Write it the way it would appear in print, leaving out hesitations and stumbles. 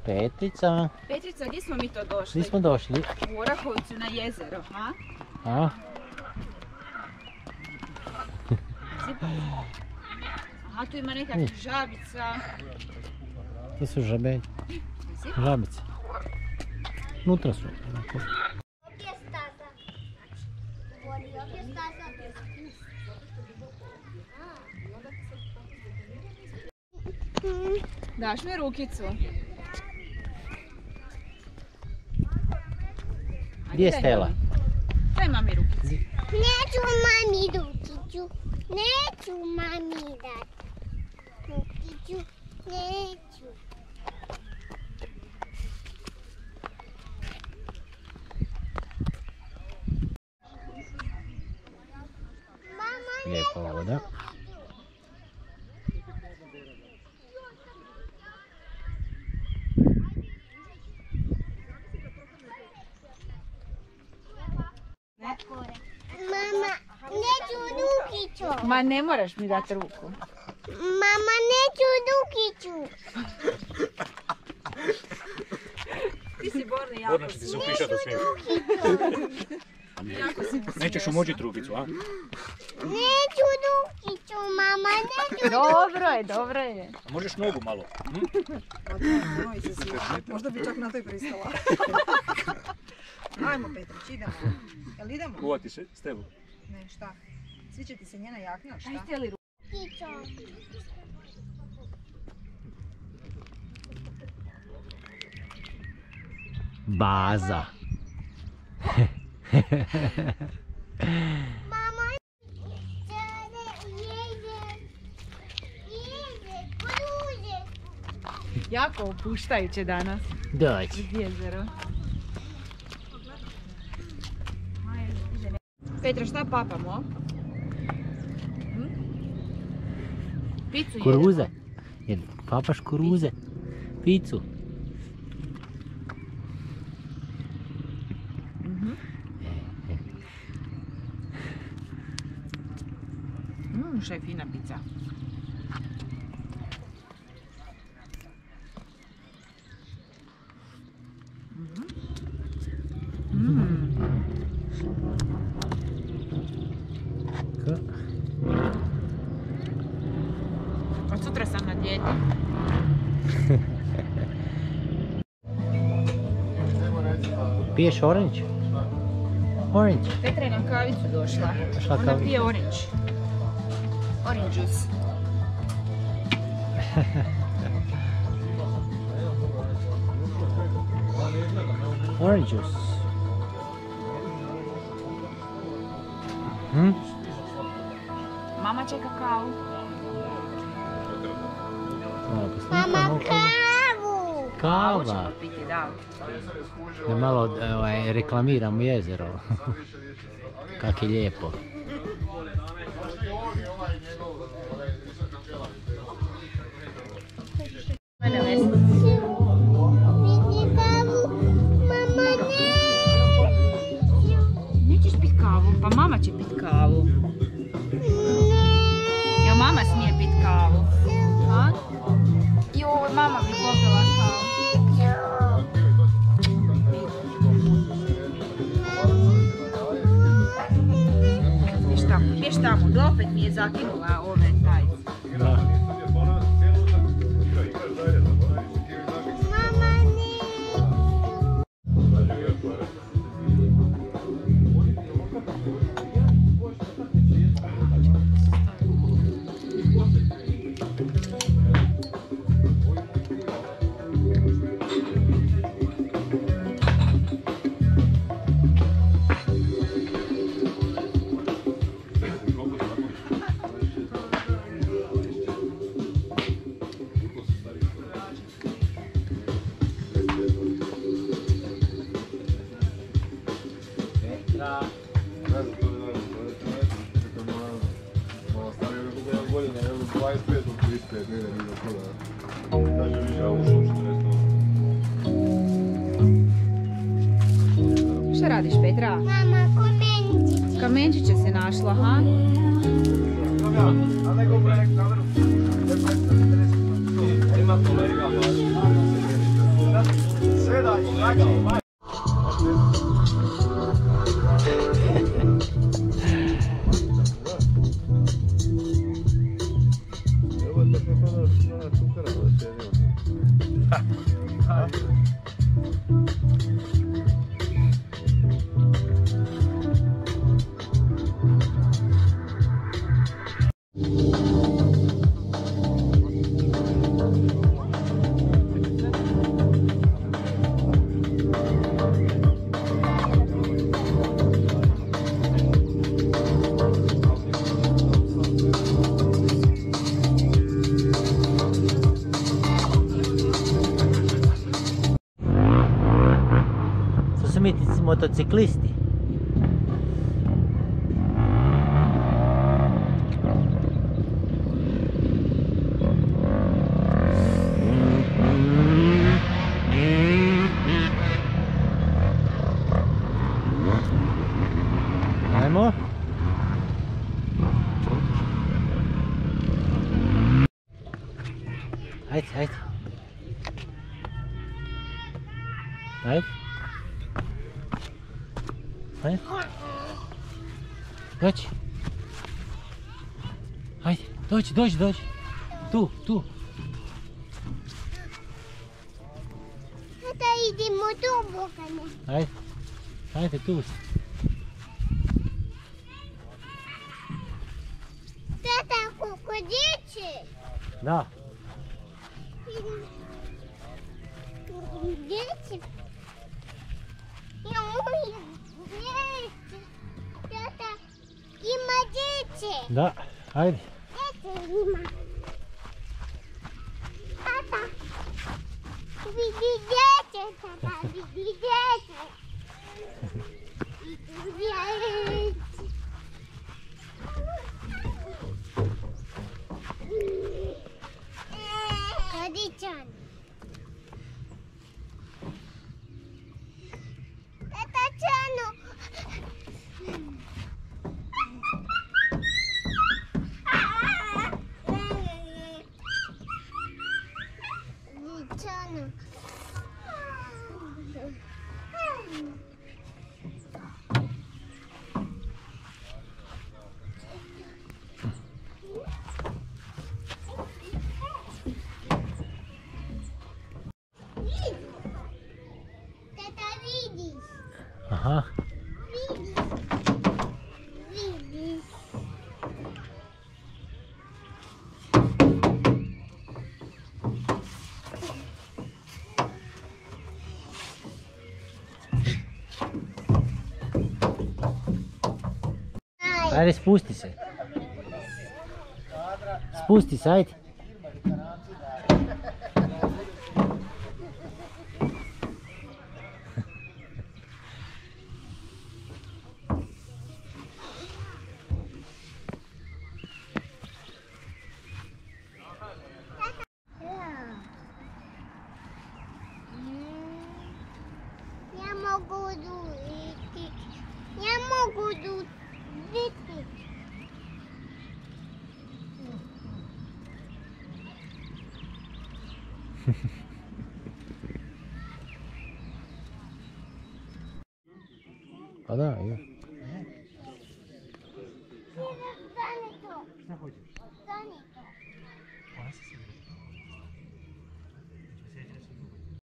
Petrica. Petrica, gdje smo mi to došli? Gdje smo došli? U Orahovcu na jezero, ha? A? Aha, tu ima nekakvih žabica. To su žabe. Žabice. Nutra su. Ovdje je staza. Ovdje je staza. Daš mi rukicu? Gdje je Stela? Daj mami rukicu. Neću mami rukiću. Neću mami dati. Rukiću. Neću. Lijepa voda. Mama, neću rukiću. Ma ne moraš mi dati ruku. Mama, neću rukiću. Ti si Borne jako. Borna će ti se upišati u svijetu. Nećeš umođiti rukicu, a? Neću rukiću, mama, neću. Dobro je. A možeš nogu malo? Moj se sviđa. Možda bi čak na to i pristala. Ajmo Petrić, idemo. Jel idemo? Kuvati se, Stevu. Ne, šta? Sviđa ti se njena jakna, šta? Ajde li ruku? Rukiću. Baza. Mama, jeze, kruže. Jako opuštajuće danas. Dođi. Uz jezero. Petra, šta papamo? Picu jedemo. Kuruze. Papaš kuruze. Picu. Šta je fina pizza. Od sutra sam na dijeti. Piješ orange? Orange. Petra je na kavicu došla. Šta Ona kavicu? pije orange. Orange juice. Orange juice. Mama čeka kavu. Mama, kavu. Kava. Hoćemo piti, da. Da malo reklamiramo jezero. Kak je lijepo. Piti kavu. Mama, ne. Nećeš pit kavu, pa mama će pit kavu. Jel mama smije pit kavu? Ha? Joj, mama bi popila kavu. Biješ tamo, opet mi je zakinula ove tajice. Da. Mama, ne. Šta radiš, Petra? Mama, kamenčić. Kamenčiće se našla, ha? To su motociklisti. Ajmo. Ajde, ajde. Ajde. Ajde. Dođi. Ajde, dođi. Tu. Tata, idemo tu, Bogane. Ajde, tu si. Tata, koliko djece? Da. Djece? Joj, djece. Tata, ima djece. Da, ajde. Djece ima. Tata, vidi djece, tata, vidi djece. Vidi djece. Kadičan. Tata Čano. Čano. Tata, vidiš? Aha. Vidiš. Ajde, spusti se. Spusti se, ajde. Ja mogu duditi. Ja mogu duditi. Pa da, je. Stani to. Šta hoćeš?